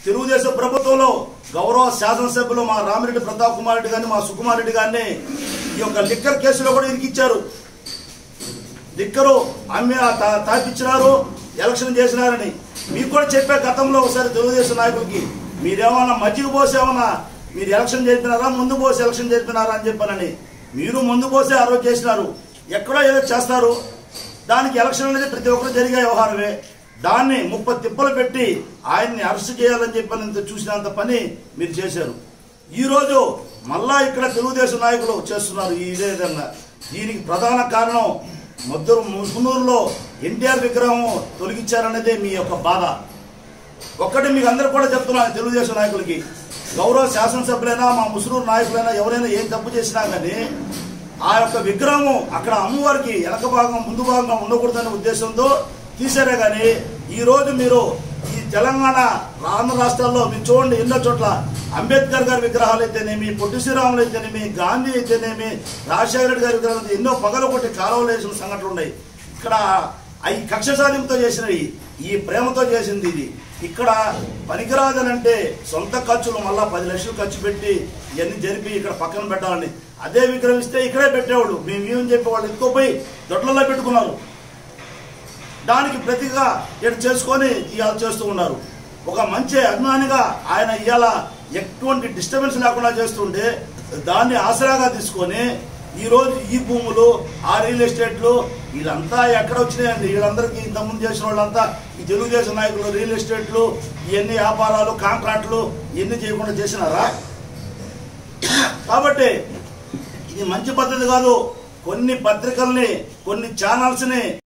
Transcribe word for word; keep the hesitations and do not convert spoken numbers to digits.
తెలుగుదేశం ప్రభుత్వంలో గౌరవ శాసనసభ్యులు మా రామిరెడ్డి ప్రతాప్ కుమార్ రెడ్డి గారిని మా సుకుమార్ రెడ్డి గారిని ఈ యొక్క లిక్కర్ కేసులో కూడా ఇరికిచ్చారు. లిక్కరు అమ్మి తాపించినారు, ఎలక్షన్ చేసినారని మీకు కూడా చెప్పే గతంలో ఒకసారి తెలుగుదేశం నాయకులకి మీరేమన్నా మజ్జిగ పోసేమన్నా మీరు ఎలక్షన్ జరిపినారా, ముందు పోసి ఎలక్షన్ జరిపినారా అని చెప్పానని. మీరు ముందు పోసే ఆ రోజు చేసినారు, ఎక్కడో ఏదో చేస్తారు. దానికి ఎలక్షన్ అనేది ప్రతి ఒక్కరు జరిగే వ్యవహారమే. దాన్ని ముప్పై తిప్పలు పెట్టి ఆయన్ని అరెస్ట్ చేయాలని చెప్పినంత చూసినంత పని మీరు చేశారు. ఈరోజు మళ్ళా ఇక్కడ తెలుగుదేశం నాయకులు చేస్తున్నారు ఇదే విధంగా. దీనికి ప్రధాన కారణం మద్దూరు ముసునూరులో ఎన్టీఆర్ విగ్రహం తొలగించారనేదే మీ యొక్క బాధ. ఒక్కటి మీకు అందరూ కూడా చెప్తున్నాను, తెలుగుదేశం నాయకులకి, గౌరవ శాసనసభ్యులైనా మా ముసునూరు నాయకులైనా ఎవరైనా ఏం తప్పు చేసినా కానీ ఆ యొక్క విగ్రహము అక్కడ అమ్మవారికి వెనక భాగం ముందు భాగంగా ఉండకూడదనే ఉద్దేశంతో తీసారే కానీ ఈ రోజు మీరు ఈ తెలంగాణ ఆంధ్ర రాష్ట్రాల్లో మీరు చూడండి, ఎన్నో చోట్ల అంబేద్కర్ గారి విగ్రహాలు అయితేనేమి, పొట్టి శ్రీరాములు అయితేనేమి, గాంధీ అయితేనేమి, రాజశేఖర రెడ్డి గారి విగ్రహాలు ఎన్నో పగలు కొట్టి కాలువలు వేసిన సంఘటనలు ఉన్నాయి. ఇక్కడ ఈ కక్ష సాధింపుతో చేసినవి, ఈ ప్రేమతో చేసింది ఇది. ఇక్కడ పనికిరాదనంటే సొంత ఖర్చులు మళ్ళా పది లక్షలు ఖర్చు పెట్టి ఇవన్నీ జరిపి ఇక్కడ పక్కన పెట్టాలని, అదే విగ్రహం ఇస్తే ఇక్కడే పెట్టేవాళ్ళు. మేము ఏమని చెప్పేవాళ్ళు ఎత్తుకోపోయి దొడ్లలో పెట్టుకున్నారు. దానికి ప్రతిగా ఇటు చేసుకొని ఇవాళ చేస్తూ ఉన్నారు. ఒక మంచి అభిమానిగా ఆయన ఇవాళ ఎటువంటి డిస్టర్బెన్స్ లేకుండా చేస్తుంటే దాన్ని ఆసరాగా తీసుకొని ఈరోజు ఈ భూములు, ఆ రియల్ ఎస్టేట్లు వీళ్ళంతా ఎక్కడ వచ్చినాయండి? వీళ్ళందరికీ ఇంతకుముందు చేసిన వాళ్ళంతా ఈ తెలుగుదేశం నాయకులు రియల్ ఎస్టేట్లు, ఇవన్నీ వ్యాపారాలు, కాంట్రాక్టులు ఇవన్నీ చేయకుండా చేసినారా? కాబట్టి ఇది మంచి పద్ధతి కాదు. కొన్ని పత్రికల్ని, కొన్ని ఛానల్స్ని